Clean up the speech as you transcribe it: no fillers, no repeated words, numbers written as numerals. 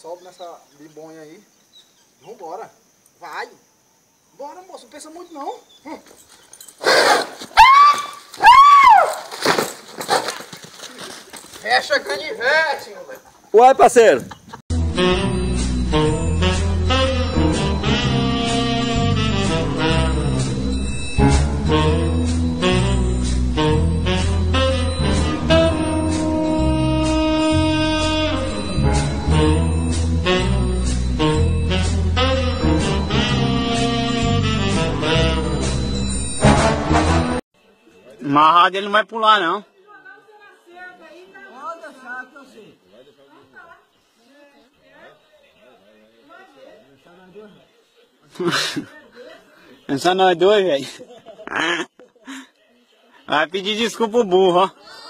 sobe nessa bibonha aí. Vambora. Vai. Bora, moço. Não pensa muito, não. Fecha canivete, moleque. Uai, parceiro. Amarrado ele não vai pular, não. É só nós dois, velho. Vai pedir desculpa pro burro, ó.